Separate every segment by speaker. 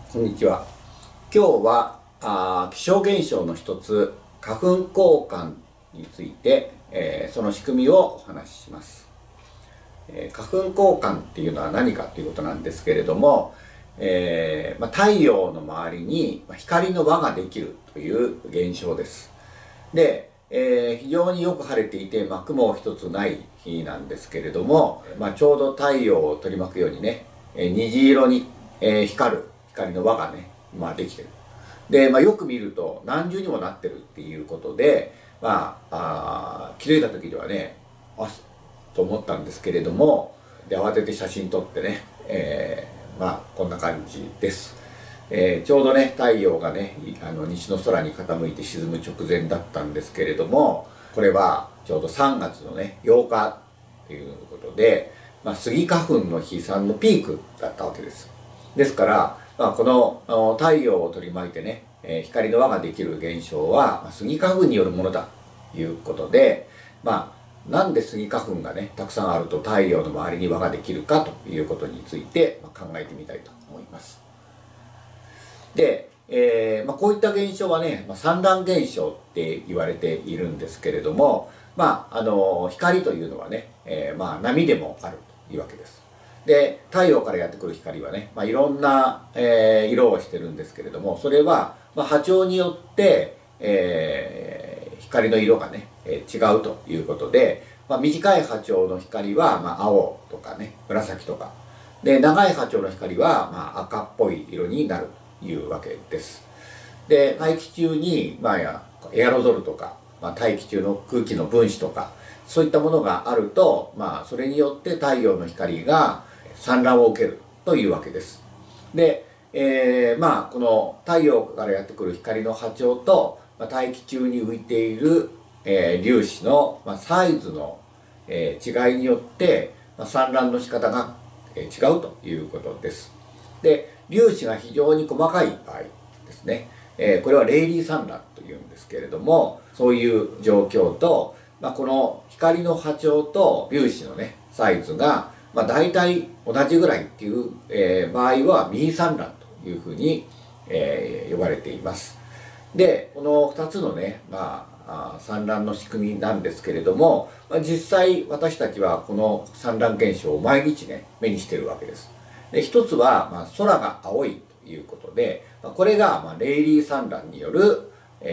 Speaker 1: こんにちは。今日は気象現象の一つ、花粉交換について、その仕組みをお話しします。花粉交換っていうのは何かということなんですけれども、太陽の周りに光の輪ができるという現象です。で、非常によく晴れていて、雲一つない日なんですけれども、ちょうど太陽を取り巻くようにね、虹色に、光る光の輪がね、できてる。で、よく見ると何重にもなってるっていうことで、気づいた時にはね、と思ったんですけれども、で、慌てて写真撮ってね、こんな感じです。ちょうどね、太陽がね、西の空に傾いて沈む直前だったんですけれども、これはちょうど3月のね、8日ということで、スギ花粉の飛散のピークだったわけです。ですから、この太陽を取り巻いてね、光の輪ができる現象は、スギ花粉によるものだということで、なんでスギ花粉がね、たくさんあると太陽の周りに輪ができるかということについて考えてみたいと思います。で、こういった現象はね、散乱現象って言われているんですけれども、光というのはね、波でもあるというわけです。で、太陽からやってくる光はね、いろんな、色をしてるんですけれども、それは、波長によって、光の色がね、違うということで、短い波長の光は、青とかね、紫とか。で、長い波長の光は、赤っぽい色になるというわけです。で、大気中に、エアロゾルとか、大気中の空気の分子とか、そういったものがあると、それによって太陽の光が散乱を受けるというわけです。で、この太陽からやってくる光の波長と、大気中に浮いている、粒子の、サイズの、違いによって、散乱の仕方が、違うということです。で、粒子が非常に細かい場合ですね、これはレイリー散乱というんですけれども、そういう状況と、この光の波長と粒子のね、サイズが、大体同じぐらいっていう、場合はミリ散乱というふうに、呼ばれています。で、この2つのね、散乱の仕組みなんですけれども、実際私たちはこの散乱現象を毎日ね、目にしているわけです。で、一つは、空が青いということで、これが、レイリー散乱による、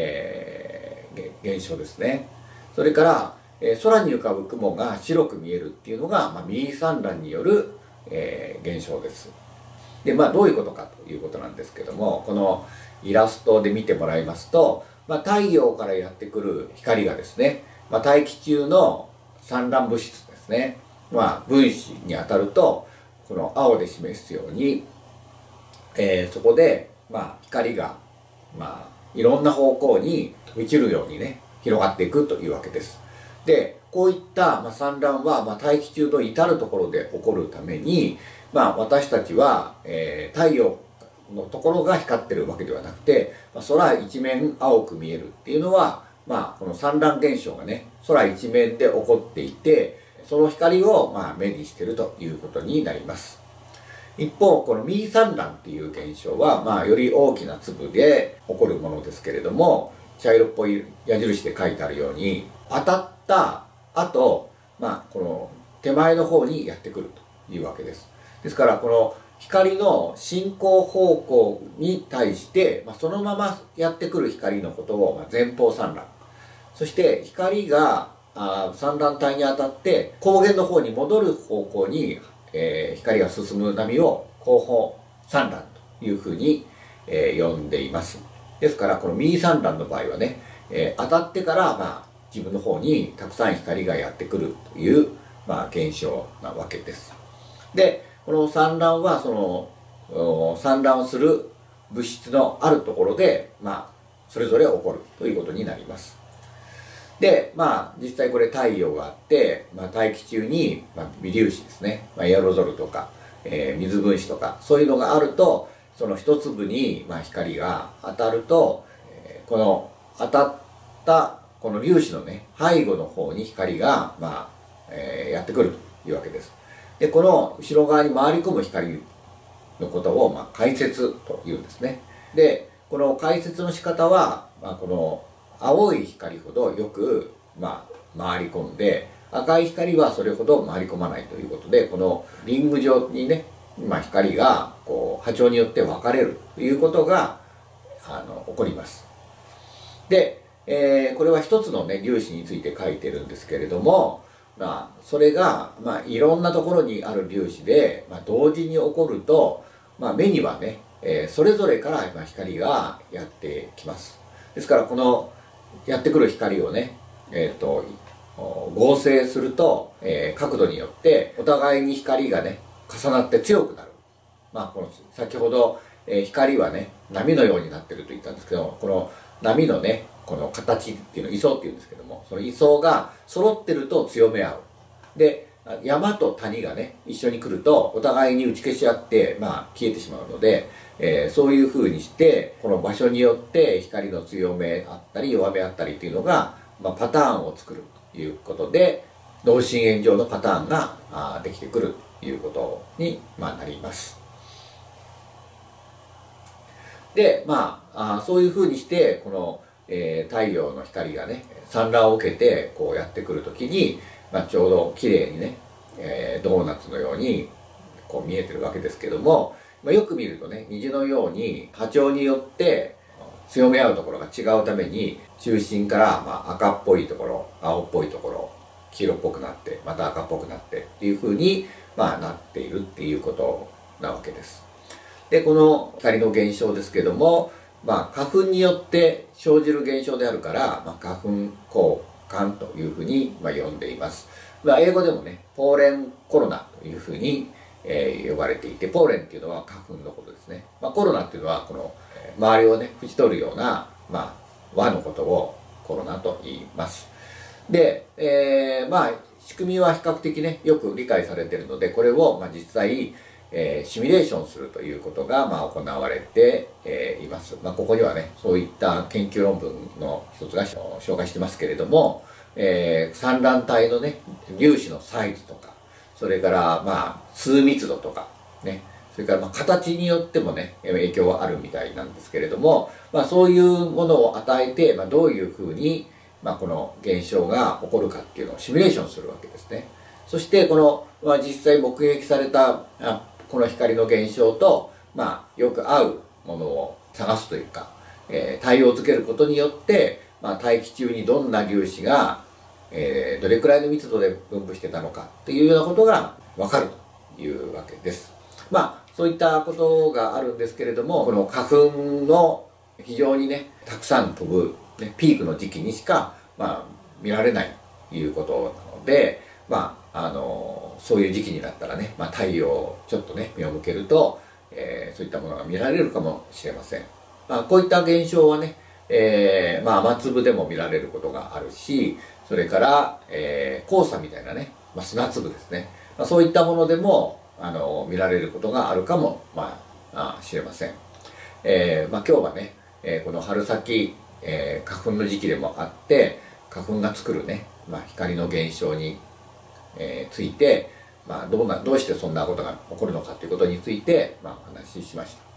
Speaker 1: 現象ですね。それから、空に浮かぶ雲が白く見えるっていうのが、ミリー散乱による、現象です。で、どういうことかということなんですけども、このイラストで見てもらいますと、太陽からやってくる光がですね、大気中の散乱物質ですね、分子に当たると、この青で示すように、そこで、光が、いろんな方向に飛び散るようにね、広がっていくというわけです。で、こういった、散乱は、大気中の至るところで起こるために、私たちは、太陽のところが光ってるわけではなくて、空一面青く見えるっていうのは、この散乱現象がね、空一面で起こっていて、その光を、目にしているということになります。一方、このミリ散乱っていう現象は、より大きな粒で起こるものですけれども、茶色っぽい矢印で書いてあるように、当たった後、この手前の方にやってくるというわけです。ですから、この光の進行方向に対して、そのままやってくる光のことを前方散乱。そして光が散乱帯に当たって光源の方に戻る方向に、光が進む波を後方散乱というふうに、呼んでいます。ですから、このミリ散乱の場合はね、当たってから、自分の方にたくさん光がやってくるという、現象なわけです。で、この散乱はその散乱をする物質のあるところで、それぞれ起こるということになります。で、実際これ太陽があって、大気中に、微粒子ですね、エアロゾルとか、水分子とか、そういうのがあると、その一粒に、光が当たると、この当たったこの粒子のね、背後の方に光が、やってくるというわけです。で、この後ろ側に回り込む光のことを、解説というんですね。で、この解説の仕方は、この青い光ほどよく、回り込んで、赤い光はそれほど回り込まないということで、このリング状にね、光がこう波長によって分かれるということが起こります。で、これは一つのね粒子について書いてるんですけれども、それが、いろんなところにある粒子で、同時に起こると、目にはね、それぞれから光がやってきます。ですからこのやってくる光をね、合成すると、角度によってお互いに光がね重なって強くなる。この先ほど、光はね波のようになってると言ったんですけど、この波のねこの形っていうのを位相っていうんですけども、その位相が揃ってると強め合う。で、山と谷がね一緒に来るとお互いに打ち消し合って、消えてしまうので、そういう風にしてこの場所によって光の強めあったり弱めあったりっていうのが、パターンを作るということで、同心円状のパターンができてくるということになります。で、そういう風にしてこの、太陽の光がね散乱を受けてこうやってくるときに、ちょうど綺麗にね、ドーナツのようにこう見えてるわけですけども、よく見るとね虹のように波長によって強め合うところが違うために、中心から赤っぽいところ、青っぽいところ、黄色っぽくなってまた赤っぽくなってっていう風になっているっていうことなわけです。で、この光の現象ですけども、花粉によって生じる現象であるから、花粉光環というふうに呼んでいます。英語でもね、ポーレンコロナというふうに、呼ばれていて、ポーレンっていうのは花粉のことですね。コロナっていうのはこの周りをね、縁取るような、輪のことをコロナと言います。で、仕組みは比較的ね、よく理解されているので、これを実際、シミュレーションするということが行われています。ここにはねそういった研究論文の一つが紹介してますけれども、散乱体のね粒子のサイズとか、それから数密度とかね、それから形によってもね影響はあるみたいなんですけれども、そういうものを与えて、どういうふうにこの現象が起こるかっていうのをシミュレーションするわけですね。そしてこの、実際目撃されたこの光の現象と、よく合うものを探すというか、対応をつけることによって、大気中にどんな粒子が、どれくらいの密度で分布してたのかっていうようなことが分かるというわけです。そういったことがあるんですけれども、この花粉の非常にねたくさん飛ぶ、ピークの時期にしか、見られないということなので、そういう時期になったらね、太陽をちょっとね目を向けると、そういったものが見られるかもしれません。こういった現象はね、雨粒でも見られることがあるし、それから、黄砂みたいなね、砂粒ですね、そういったものでも見られることがあるかもしれません。今日はね、この春先、花粉の時期でもあって、花粉が作るね、光の現象について、どうしてそんなことが起こるのかということについて、お話ししました。